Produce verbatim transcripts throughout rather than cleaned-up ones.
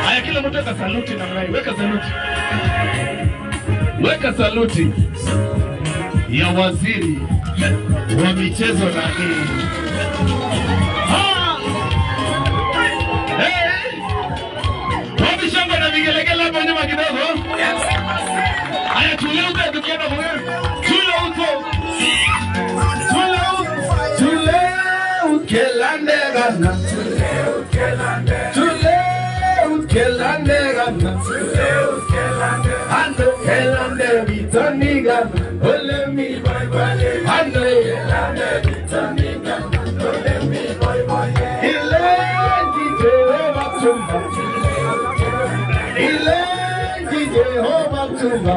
Haya, kila mtu weka saluti na mrai, weka saluti. Weka saluti ya waziri wa michezo na nini. Ha! Hey! Wapi shamba na vigelegele hapo nyuma kidogo? Haya, tuleuke tukienda kwa wewe. Tuleuke. Tuleuke. Tuleuke lande gana. Tuleuke lande. Tuleuke lande gana. Tuleuke lande. Ando kelande bitoni gana. Ole mi bye bye. Ando kelande bitoni gana. Ole mi bye bye. Ile Jehovah tumba. Ile Jehovah tumba.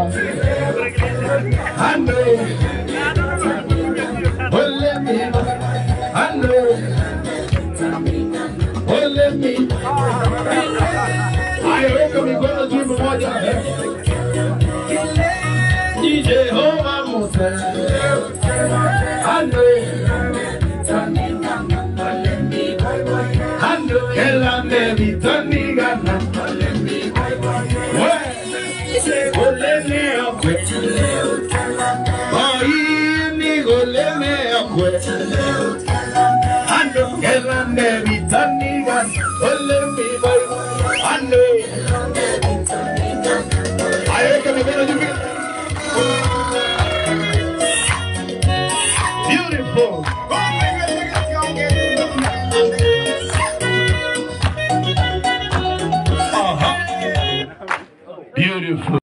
Ando ole mi ando ole mi. Ayeweka mikono juu mmoja. Jehovah Musa. Ando ando kelande bitoni gana. Goleme akwe, oini goleme akwe. Ando kelande bitoni gana, goleme boy, ando. Ayeka mikono juu. Beautiful.